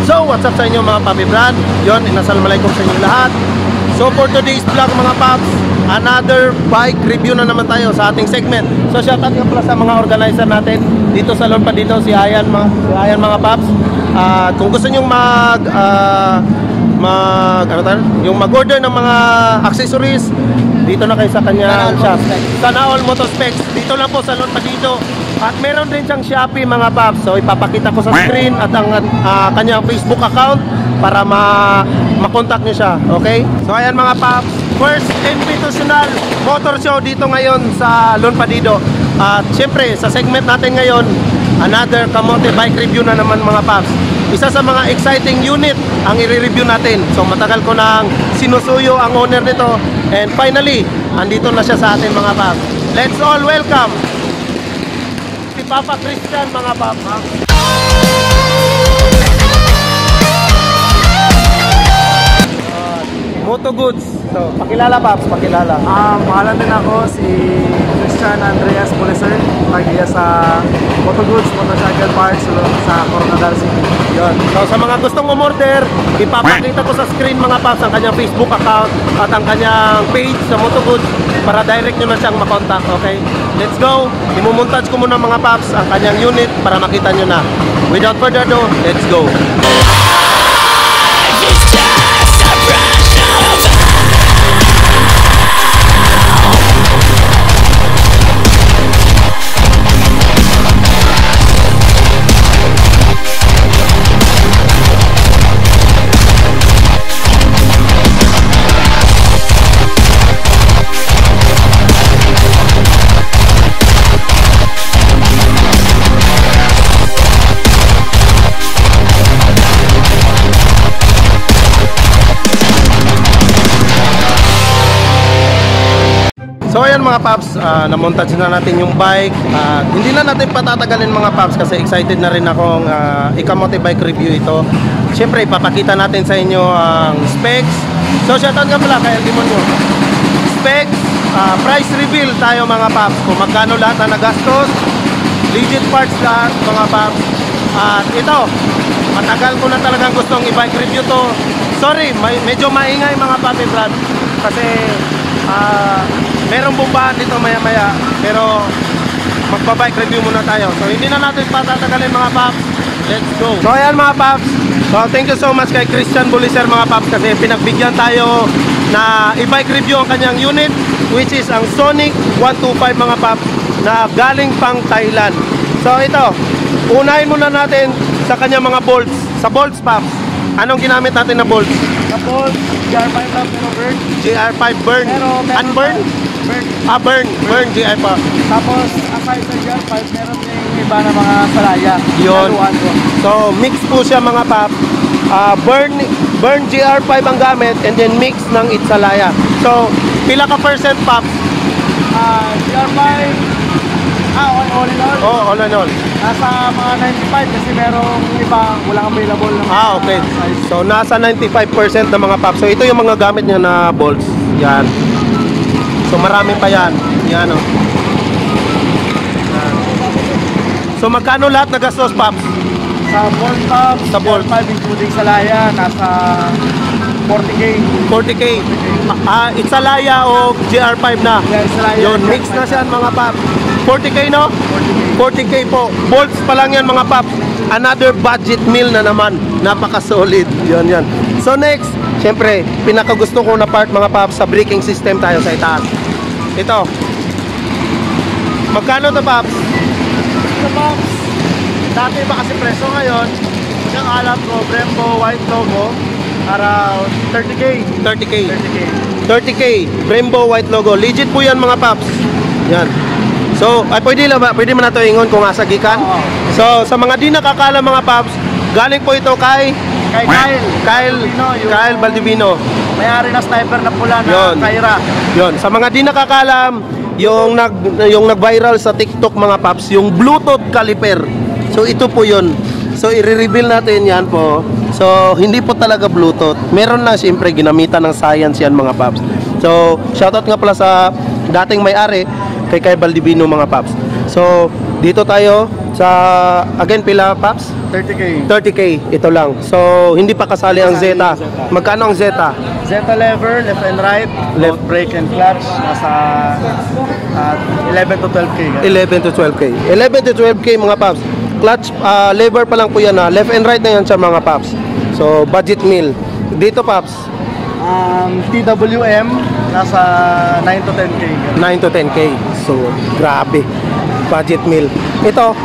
So, what's up sa inyo mga Papi Brad? Yon, inassalamualaikum sa inyo lahat. So, for today's vlog mga Paps, another bike review na naman tayo sa ating segment. So, shoutout nga pala sa mga organizer natin dito sa Lon Padito, si Ayan mga Paps. Kung gusto nyo mag-order ng mga accessories, dito na kayo sa kanya shop. Sana All Motospecs. Dito lang po sa Lon Padito. At meron din siyang Shopee mga Paps. So ipapakita ko sa screen at ang kanyang Facebook account para makontak niyo siya. Okay? So ayan mga Paps, first invitational motor show dito ngayon sa Lon Padito. At syempre sa segment natin ngayon, another kamote bike review na naman mga Paps. Isa sa mga exciting unit ang i-review natin. So matagal ko nang sinusuyo ang owner nito. And finally, andito na siya sa atin mga Paps. Let's all welcome si Papa Christian mga Paps. Moto Goods. So, pakilala Paps, pakilala. Pangalan din ako si Christian Andreas Policer, tagiya sa Moto Goods, Motorcycle Parts sa Coronadal City. Yun. So, sa mga gustong umorder, ipapakita ko sa screen mga Paps ang kanyang Facebook account at ang kanyang page sa Moto Goods para direct nyo na siyang makontak. Okay? Let's go! Imumontage ko muna mga Paps ang kanyang unit para makita nyo na. Without further ado, let's go! So ayan mga Paps, namontage na natin yung bike. Hindi na natin patatagalin mga Paps kasi excited na rin akong ikamote bike review ito. Siyempre ipapakita natin sa inyo ang specs. So shoutout nga pala kay Aldimonyo. Specs, price reveal tayo mga Paps. Kung magkano lahat na nagastos, legit parts lahat mga Paps. At ito, matagal ko na talagang gustong i-bike review to. Sorry, medyo maingay mga Papi Brad. Kasi merong bumbahan dito maya-maya, pero magpa-bike review muna tayo. So hindi na natin patatagalin mga Paps. Let's go. So ayan mga Paps. So thank you so much kay Christian Policer mga Paps kasi pinagbigyan tayo na i-bike review ang kanyang unit, which is ang Sonic 125 mga Paps na galing pang Thailand. So ito, unahin muna natin sa kanyang mga bolts. Sa bolts Paps, anong ginamit natin na bolts? Sa bolts, GR5 lang pero burn. GR5 burn. Unburn? Burn. Burn GR5. Tapos, aside sa GR5, meron yung iba na mga salaya. Yun. So, mix po siya mga Pap. Burn GR5 ang gamit and then mix ng Itsalaya. So, pila ka percent Pap? GR5, all in all? Oh, all in all. Nasa mga 95 kasi merong iba walang available ng okay. size. So, nasa 95% ng mga Pap. So, ito yung mga gamit niya na bolts. Yan. So, marami pa yan. Yan, oh. Yan. So, magkano lahat nagastos, Paps? Sa bolt Paps, sa bolt 5 including salaya, nasa 40K. 40K. Itsalaya o GR5 na. Yeah, Itsalaya. Yun, mix na siya mga Paps. 40K no? 40K po. Bolts pa lang yan mga Paps. Another budget meal na naman. Napaka-solid. Yan. So next, syempre, pinakagusto ko na part mga Paps, sa braking system tayo sa itaas. Ito. Magkano to Paps? Ito Paps, dati ba kasi preso ngayon, yung alam ko, Brembo white logo, around 30K. 30K. Brembo white logo. Legit po yan mga Paps. Yan. So, pwede man nato ingon kung asa gikan. So, sa mga di nakakala mga Paps, galing po ito kay Kyle Baldivino. May-ari na sniper na pula na Kyra. Yun. Sa mga di nakakalam, yung nag-viral sa TikTok mga Paps, yung Bluetooth caliper. So, ito po yun. So, i-reveal natin yan po. So, hindi po talaga Bluetooth. Meron na siyempre ginamitan ng science yan mga Paps. So, shoutout nga pala sa dating may-ari kay Baldivino mga Paps. So, Dito tayo sa, again, pila, Paps? 30K. 30K, ito lang. So, hindi pa kasali ang Zeta. Magkano ang Zeta? Zeta lever, left and right, left brake and clutch, nasa 11 to 12K. 11 to 12K. 11 to 12K mga Paps. Clutch, lever pa lang po yan, ha. Left and right na yan sa mga Paps. So, budget meal. Dito, Paps, TWM, nasa 9 to 10K. 9 to 10K. So, grabe. Budget meal. Ito.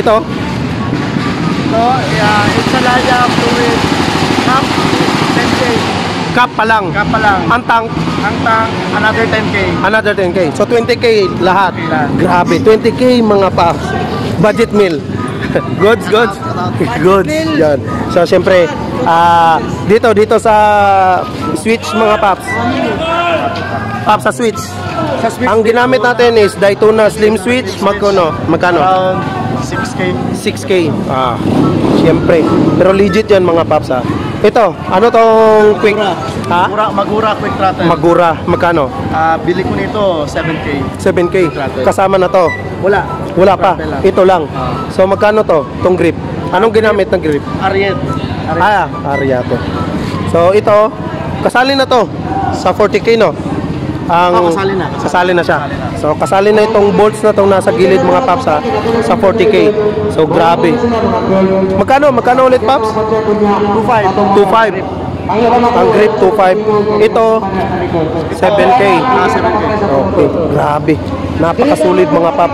So, it's a Laya fluid cap, 10K. Cap pa lang. Cap pa lang. Ang tank, Ang tank, another 10K. another 10K. So, 20K lahat. Lahat. Grabe. 20K mga Paps. Budget meal. Goods. Goods. Yan. So, syempre, dito sa switch mga Paps. Paps sa switch. Sa switch, Ang ginamit natin is Daytona Slim Switch. Magkano? around 6K. 6K. Siyempre. Pero legit yan mga Paps, ha. Ito, ano tong quick? Ha? Magura quick throttle. Magura. Magkano? Bili ko nito 7K. 7K. Throttle. Kasama na to. Wala. Wala pa. Throttle lang. Ito lang. So magkano to? Tong grip. Anong ginamit ng grip? Ariet. Ariate. So ito, kasali na to sa 40K, no? Kasali na. Kasali na siya. So kasali na itong bolts na tong nasa gilid mga Paps, ha, sa 40K. So grabe. Magkano ulit, Paps? 2.5. Ang grip 2.5. Ito 7K. 7K. Okay, grabe. Napakasulit mga Paps.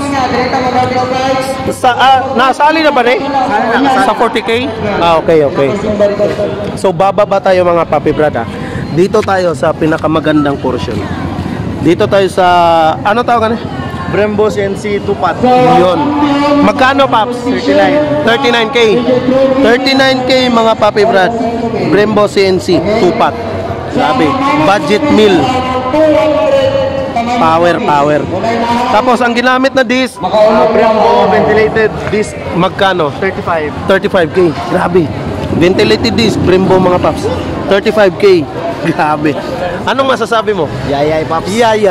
Nasali na ba rin? Sa 40K? Okay. So bababa tayo mga Papi Brad, ha. Dito tayo sa pinakamagandang portion. Dito tayo sa, ano tawag ka? Brembo CNC 2-pot. Yun. Magkano, Paps? 39K. 39K mga Papi Brad. Brembo CNC 2-pot. Sabi, budget meal. Power. Tapos ang ginamit na disc, Brembo ventilated disc magkano? 35. 35K. Grabe. Ventilated disc, Brembo mga Paps. 35K. Grabe. Anong masasabi mo? Yayay Pops. Yayay.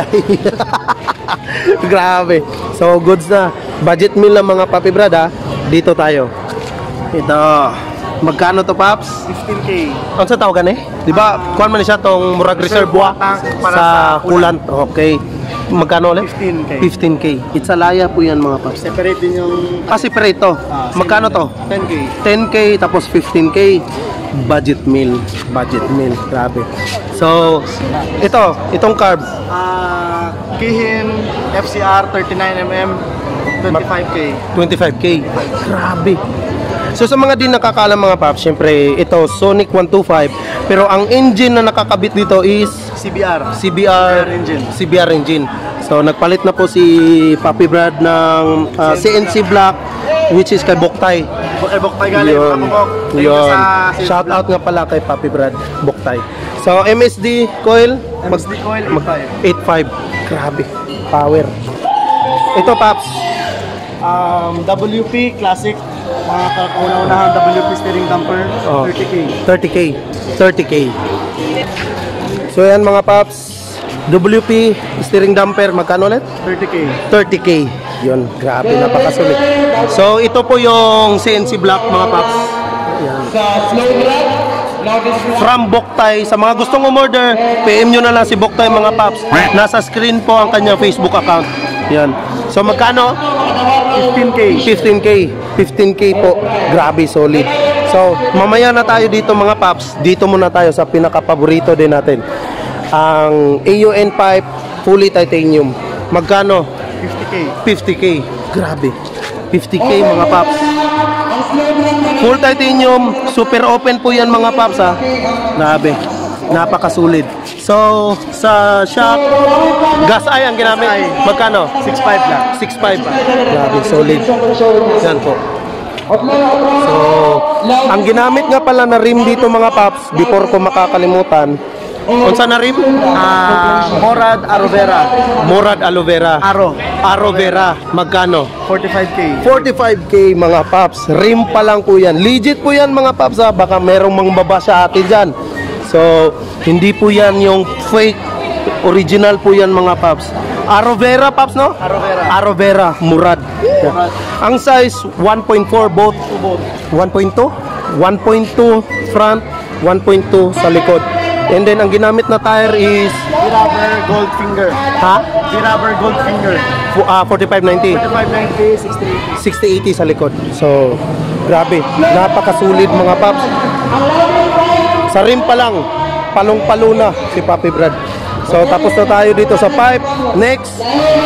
Grabe. So, goods na. Budget meal ng mga Papi Brad, ha. Dito tayo. Ito. Magkano to, Paps? 15K. Ano sa tawagan eh? Di ba, kuhan man siya tong murag reservoir tank para sa sa coolant. Okay. Magkano ulit? 15K. 15K. It's a Laya po yan mga Paps. Separate din yung Separate to. Magkano to? 10K. 10K tapos 15K. Budget meal. Grabe. So, itong carb. Kihin FCR 39mm 25K. 25K. Grabe. So sa mga din nakakaalam mga Paps, syempre ito Sonic 125, pero ang engine na nakakabit dito is CBR engine. CBR engine. So nagpalit na po si Papi Brad ng CNC block, which is kay Boktay. Kay Boktay galing. Yun. Shout out nga pala kay Papi Brad Boktay. So MSD coil, MSD coil 8.5. Grabe. Power. Ito Paps, WP Classic, mga kauna-unahang WP steering damper, 30K. 30K. So yan mga Paps, WP steering damper, magkano ulit? 30K. 30K. Yun, grabe, napakasulit. So ito po yung CNC block mga Paps. Yan. From Boktay. Sa mga gustong umorder, PM nyo na lang si Boktay mga Paps. Nasa screen po ang kanyang Facebook account. Yan. So magkano? 15K po. Grabe, solid. So mamaya na tayo dito mga Paps. Dito muna tayo sa pinaka-paborito din natin. Ang AUN pipe, fully titanium. Magkano? 50K. Grabe. 50K mga Paps. Full titanium, super open po yan mga Paps, ha. Grabe. Napakasulit. So, sa shop, gas eye ang ginamit. Magkano? 6.5 lang. 6.5. Grabe, solid. Yan po. So, ang ginamit nga pala na rim dito mga Paps, before ko makakalimutan, unsa na rim? Morad Aloe Vera. Aloe Vera. Magkano? 45K. 45K mga Paps. Rim pa lang po yan. Legit po yan mga Paps, ha. Baka merong mangbaba sa atin dyan. So, hindi po yan yung fake. Original po yan mga Paps. Aloe vera, Paps, no? Aloe vera. Aloe vera, Murad. Murad. Ang size, 1.4 both. 1.2? 1.2 front, 1.2 sa likod. And then, ang ginamit na tire is... D-Rubber Goldfinger. Ha? D-Rubber Goldfinger. 4590. 4590, 6080. 6080 sa likod. So, grabe. Napakasulit mga Paps. Sa rim pa lang, palong-palo na si Papi Brad. So, tapos na tayo dito sa pipe. Next,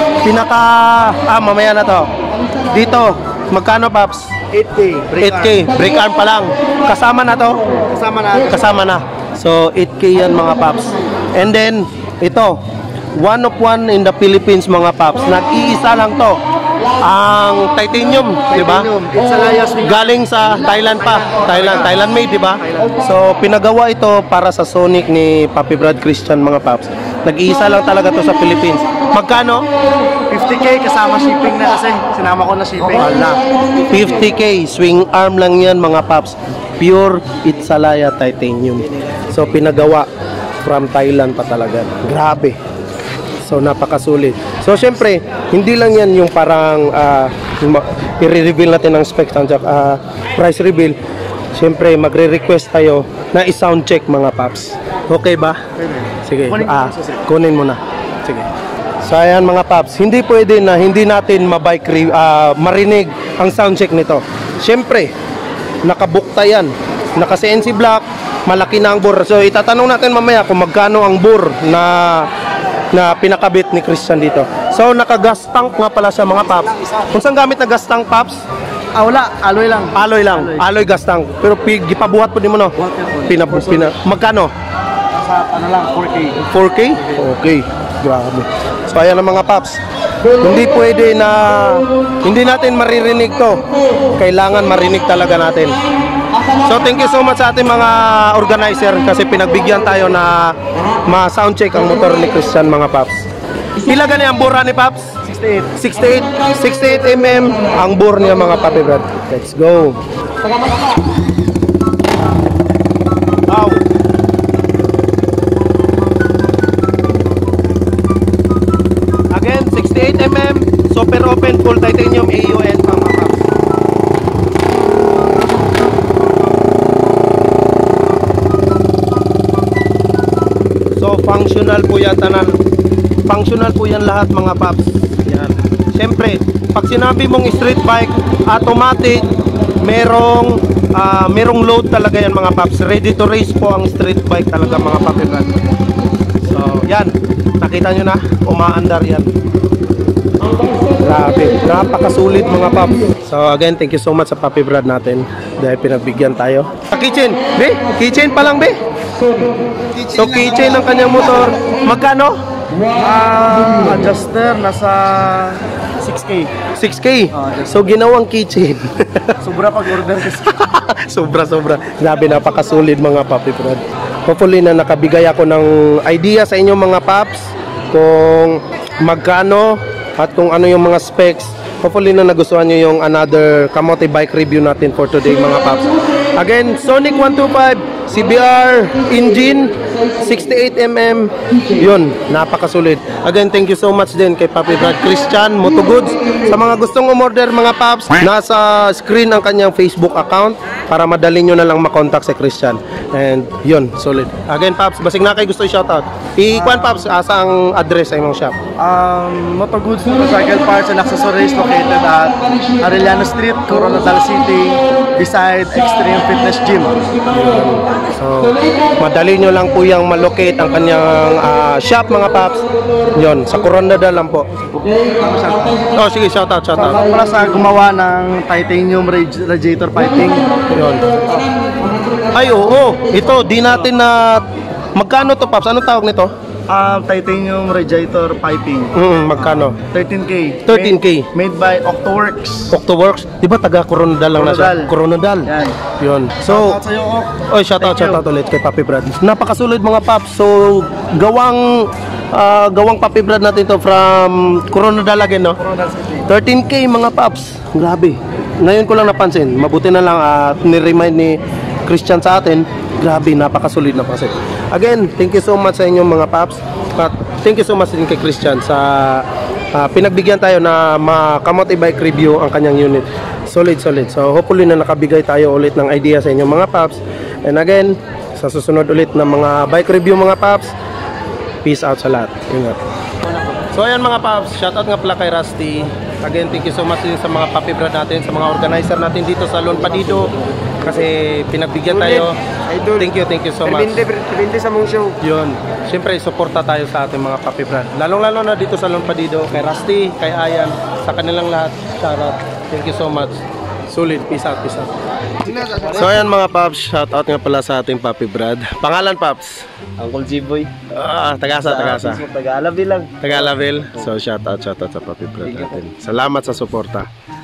mamaya na to. Dito, magkano Paps? 8K. 8K. Brake arm pa lang. Kasama na to? Kasama na. Kasama na. So, 8K yan mga Paps. And then, ito, one of one in the Philippines mga Paps. Nag-iisa lang to. Ang titanium, di ba? It's Alayas. Galing sa Thailand pa. Thailand made, di ba? So, pinagawa ito para sa Sonic ni Papi Brad Christian mga Paps. Nag-iisa lang talaga to sa Philippines. Magkano? 50K kasama shipping na kasi. Sinama ko na shipping. Wala. 50K. Swing arm lang yan mga Paps. Pure Itsalaya titanium. So, pinagawa from Thailand pa talaga. Grabe. So, napakasulit. So, syempre, hindi lang yan yung parang i-reveal natin ng specs and price reveal. Syempre, magre-request tayo na i-sound check mga Paps. Okay ba? Sige. Kunin mo na. Sige. So, ayan mga Paps. Hindi pwede na hindi natin marinig ang sound check nito. Syempre, nakabukta yan. Naka-CNC block, malaki na ang bore. So, itatanong natin mamaya kung magkano ang bore na pinakabit ni Christian dito. So, naka-gas tank nga pala siya mga Paps. Kung saan gamit na gas tank, Paps? Wala. Alloy lang. Alloy lang. Alloy gas tank. Pero gipabuhat po din mo, no? Magkano? Sa lang, 4K. 4K? Okay. Grabe. So, ayan ang mga Paps. Hindi pwede na hindi natin maririnig to. Kailangan marinig talaga natin. So, thank you so much sa ating mga organizer kasi pinagbigyan tayo na ma-soundcheck ang motor ni Christian mga Paps. Pila gani ang bura ni Paps? 68 mm ang bore niya mga Papi Brad. Let's go. Wow. Again, 68 mm, super open, full titanium AUN pa mga Paps. So, functional po yan tanan. Functional po yan lahat mga Paps. Yan. Siyempre, pag sinabi mong street bike, automatic, merong load talaga yan mga Paps. Ready to race po ang street bike talaga mga Papi Brad. So, yan. Nakita nyo na, umaandar yan. Grabe, napakasulit mga Paps. So again, thank you so much sa Papi Brad natin dahil pinagbigyan tayo. Sa kitchen, be? Kitchen pa lang, be? So kitchen ng kanyang motor. Magkano? Adjuster nasa 6K. 6K. So ginawang kitchen. Sobra pag-order kasi. Sobra. Grabe, napakasulit mga Papi Brad. Hopefully na nakabigay ako ng idea sa inyo mga Paps kung magkano at kung ano yung mga specs. Hopefully na nagustuhan nyo yung another kamote bike review natin for today mga Paps. Again, Sonic 125 CBR engine 68mm. Yun, napakasulit. Again, thank you so much din kay Papi Brad Christian Moto Goods. Sa mga gustong umorder mga Paps, nasa screen ang kanyang Facebook account para madali nyo na lang makontak si Christian. And yun, solid. Again Paps, basig na kayo gusto i-shoutout. I-kwan Paps, asa ang address sa imong shop? Moto Goods Motorcycle Parts and Accessories located at Arellano Street, Coronadal City, beside Extreme Fitness Gym. So, madali nyo lang po yung malocate ang kanyang shop mga Paps. Yun, sa Coronadal lang po. Oh, sige, shoutout. Para sa gumawa ng titanium radiator piping. Yun. Ay, oo. Ito, di natin na... Magkano to Paps? Anong tawag nito? Titanium radiator piping. Magkano? 13K. 13K. Made by Octoworks. Octoworks? Di ba taga Coronadal lang na siya? Coronadal. Yan. Yun. So, shoutout ulit kay Papi Brad. Napakasulit mga Paps. So, gawang Papi Brad natin to from Coronadal again, no? Coronadal City. 13K mga Paps. Grabe. Ngayon ko lang napansin. Mabuti na lang at ni-remind ni Christian sa atin. Grabe, napakasulit na kasi. Again, thank you so much sa inyong mga Paps. But thank you so much din kay Christian sa pinagbigyan tayo na makamote bike review ang kanyang unit. Solid. So hopefully na nakabigay tayo ulit ng idea sa inyo mga paps. And again, sa susunod ulit ng mga bike review mga paps. Peace out sa lahat. Ingat. So ayan mga paps, shoutout nga pala kay Rusty. Again, thank you so much din sa mga papi brad natin, sa mga organizer natin dito sa Lon Padido. Kasi pinagbigyan tayo. Thank you so much. Depende sa mong show. Yun. Siyempre, suporta tayo sa ating mga papi brad. Lalong-lalo na dito sa Lon Padido, kay Rusty, kay Ayan, sa kanilang lahat. Shoutout. Thank you so much. Solid. Peace out. So ayan mga paps, shoutout nga pala sa ating papi brad. Pangalan paps? Uncle G-Boy. Tagasa. Taga-Alabil lang. Taga-Alabil. So shoutout sa papi brad natin. Salamat sa suporta.